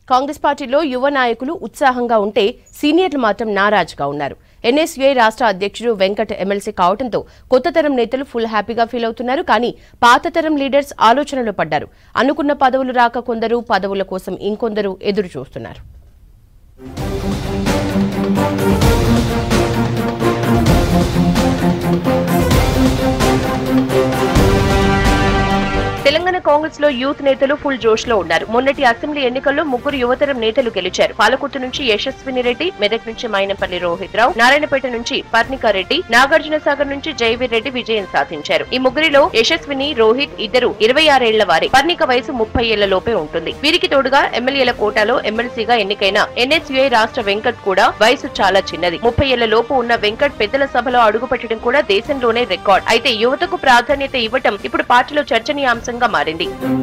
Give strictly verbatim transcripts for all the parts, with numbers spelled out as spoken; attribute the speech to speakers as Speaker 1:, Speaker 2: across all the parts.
Speaker 1: కాంగ్రెస్ పార్టీలో యువ నాయకులు ఉత్సాహంగా ఉంటే సీనియర్లు మాత్రం నారాజుగా ఉన్నారు. ఎన్ఎస్యూఐ రాష్ట్ర అధ్యక్షుడు వెంకట్ ఎమ్మెల్సీ కావడంతో కొత్త తరం నేతలు ఫుల్ హ్యాపీగా ఫీల్ అవుతున్నారు. కానీ పాత తరం లీడర్స్ ఆలోచనలో పడ్డారు. అనుకున్న పదవులు రాక కొందరు, పదవుల కోసం ఇంకొందరు ఎదురు చూస్తున్నారు. తెలంగాణ కాంగ్రెస్ లో యూత్ నేతలు ఫుల్ జోష్ లో ఉన్నారు. మొన్నటి అసెంబ్లీ ఎన్నికల్లో ముగ్గురు యువతరం నేతలు గెలిచారు. పాలకుర్తి నుంచి యశస్విని రెడ్డి, మెదక్ నుంచి మైనంపల్లి రోహిత్ రావు, నారాయణపేట నుంచి పర్ణికా రెడ్డి, నాగార్జున సాగర్ నుంచి జైవీర్ రెడ్డి విజయం సాధించారు. ఈ ముగ్గురిలో యశస్విని, రోహిత్ ఇద్దరు ఇరవై ఆరేళ్ల వారి. పర్ణిక వయసు ముప్పై ఏళ్ల లోపే ఉంటుంది. వీరికి తోడుగా ఎమ్మెల్యేల కోటాలో ఎమ్మెల్సీగా ఎన్నికైన ఎన్ఎస్యూఐ రాష్ట్ర వెంకట్ కూడా వయసు చాలా చిన్నది. ముప్పై ఏళ్ల లోపు ఉన్న వెంకట్ పెద్దల సభలో అడుగుపెట్టడం కూడా దేశంలోనే రికార్డ్. అయితే యువతకు ప్రాధాన్యత ఇవ్వటం ఇప్పుడు పార్టీలో చర్చనీయాంశంగా మారింది.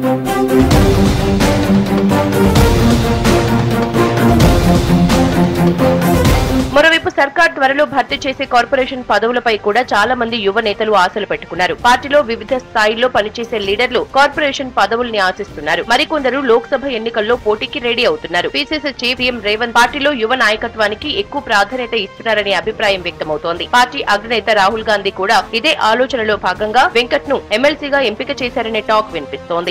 Speaker 1: మరోవైపు సర్కార్ త్వరలో భర్తీ చేసే కార్పొరేషన్ పదవులపై కూడా చాలా మంది యువ నేతలు ఆశలు పెట్టుకున్నారు. పార్టీలో వివిధ స్థాయిల్లో పనిచేసే లీడర్లు కార్పొరేషన్ పదవుల్ని ఆశిస్తున్నారు. మరికొందరు లోక్సభ ఎన్నికల్లో పోటీకి రెడీ అవుతున్నారు. పీసీసీ చీఫ్ సీఎం రేవంత్ పార్టీలో యువ నాయకత్వానికి ఎక్కువ ప్రాధాన్యత ఇస్తున్నారనే అభిప్రాయం వ్యక్తమవుతోంది. పార్టీ అగ్రనేత రాహుల్ గాంధీ కూడా ఇదే ఆలోచనలో భాగంగా వెంకట్ ను ఎమ్మెల్సీగా ఎంపిక చేశారనే టాక్ వినిపిస్తోంది.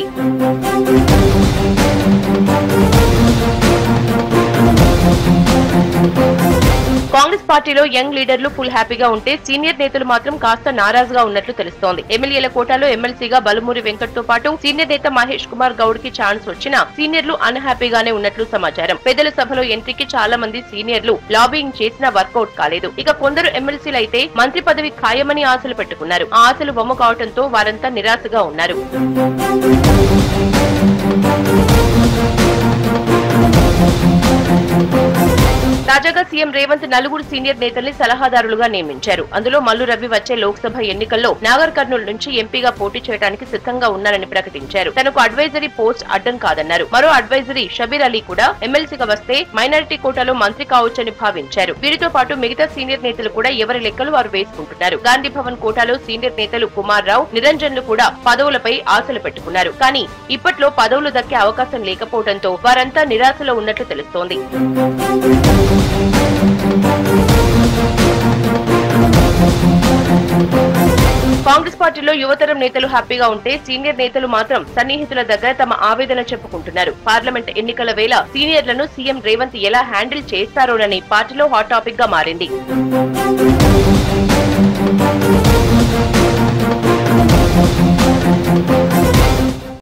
Speaker 1: కాంగ్రెస్ పార్టీలో యంగ్ లీడర్లు ఫుల్ హ్యాపీగా ఉంటే సీనియర్ నేతలు మాత్రం కాస్త నారాజుగా ఉన్నట్లు తెలుస్తోంది. ఎమ్మెల్యేల కోటాలో ఎమ్మెల్సీగా బలమూరి వెంకట్ తో పాటు సీనియర్ నేత మహేష్ కుమార్ గౌడ్ కి ఛాన్స్ వచ్చినా సీనియర్లు అన్హ్యాపీగానే ఉన్నట్లు సమాచారం. పెద్దల సభలో ఎంట్రీకి చాలా మంది సీనియర్లు లాబింగ్ చేసినా వర్కౌట్ కాలేదు. ఇక కొందరు ఎమ్మెల్సీలు అయితే మంత్రి పదవి ఖాయమని ఆశలు పెట్టుకున్నారు. ఆ ఆశలు బొమ్మ కావడంతో వారంతా నిరాశగా ఉన్నారు. తాజాగా సీఎం రేవంత్ నలుగురు సీనియర్ నేతల్ని సలహాదారులుగా నియమించారు. అందులో మల్లు రవి వచ్చే లోక్సభ ఎన్నికల్లో నాగర్ కర్నూలు నుంచి ఎంపీగా పోటీ చేయడానికి సిద్ధంగా ఉన్నారని ప్రకటించారు. తనకు అడ్వైజరీ పోస్ట్ అడ్డం కాదన్నారు. మరో అడ్వైజరీ షబీర్ అలీ కూడా ఎమ్మెల్సీగా వస్తే మైనారిటీ కోటాలో మంత్రి కావచ్చని భావించారు. వీరితో పాటు మిగతా సీనియర్ నేతలు కూడా ఎవరి లెక్కలు వారు వేసుకుంటున్నారు. గాంధీ భవన్ కోటాలో సీనియర్ నేతలు కుమార్ రావు, నిరంజన్లు కూడా పదవులపై ఆశలు పెట్టుకున్నారు. కానీ ఇప్పట్లో పదవులు దక్కే అవకాశం లేకపోవడంతో వారంతా నిరాశలో ఉన్నట్లు తెలుస్తోంది. కాంగ్రెస్ పార్టీలో యువతరం నేతలు హ్యాపీగా ఉంటే సీనియర్ నేతలు మాత్రం సన్నిహితుల దగ్గర తమ ఆవేదన చెప్పుకుంటున్నారు. పార్లమెంట్ ఎన్నికల వేళ సీనియర్లను సీఎం రేవంత్ ఎలా హ్యాండిల్ చేస్తారోనని పార్టీలో హాట్ టాపిక్ గా మారింది.